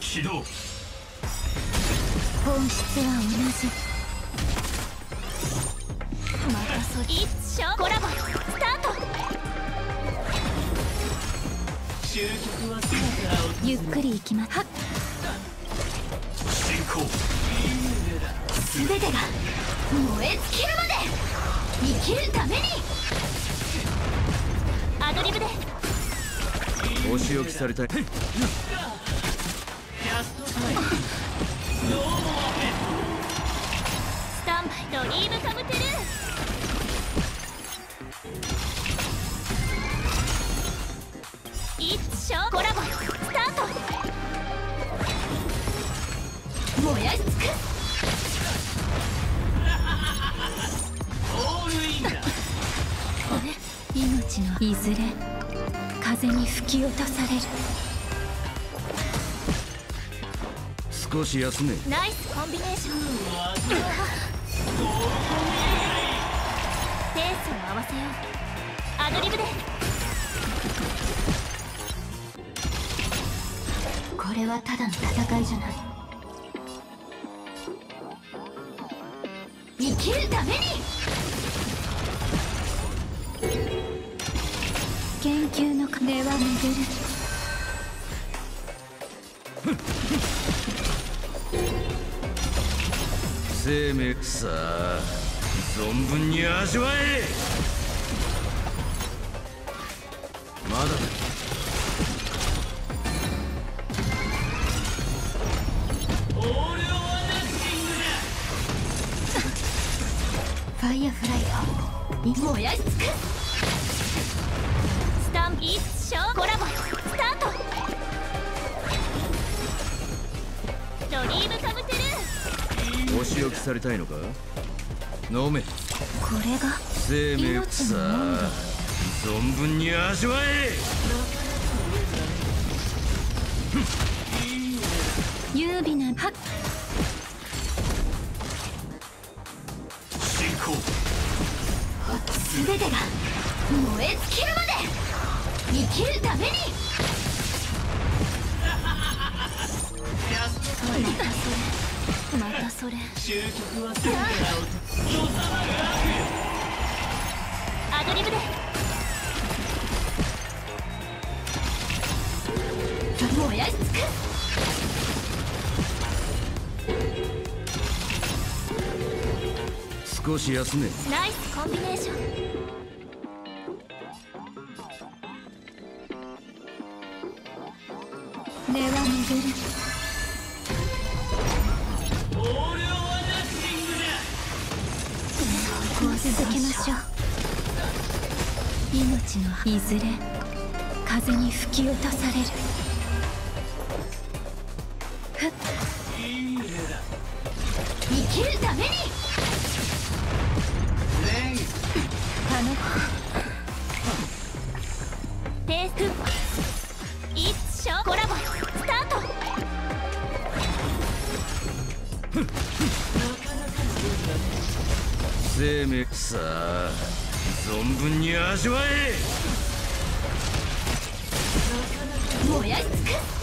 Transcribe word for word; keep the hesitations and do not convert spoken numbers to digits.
起動。 本質は同じ。またそ一緒コラボスタート。 終局は姿をゆっくりいきます。はっ進行。 全てが燃え尽きるまで生きるために。アドリブでお仕置きされたい。 キャストタイム。ノーモアヘッスタンバイドリームカムテルー。一緒コラボスタート。燃やし尽くす。 ドオールインだ。 命のいずれ風に吹き落とされる。 少し休め。 ナイスコンビネーション。ペースを合わせよう。アドリブでこれはただの戦いじゃない。生きるために。研究の鐘は巡る。 生命さあ存分に味わえ。まだだ。 オールオアナッシングだ。 ファイアフライヤー燃やし尽くす。スタン一緒コラボスタート。ドリームカムテルー。 お仕置きされたいのか。飲め。 これが生命さあ存分に味わえ。 優美なはっ進行。 全てが燃え尽きるまで生きるために。 キャストタイム。 またそれ終局は姿を収まるアドリブで燃やし尽くす。 少し休め。 ナイスコンビネーション。根は巡る。 オールオアナッシングだ。 こう続けましょう。命のいずれ風に吹き落とされる。ふっいいねだ。 生きるために。 レイあのペース一緒コラボスタート。 生命さあ存分に味わえ。 燃やし尽くす。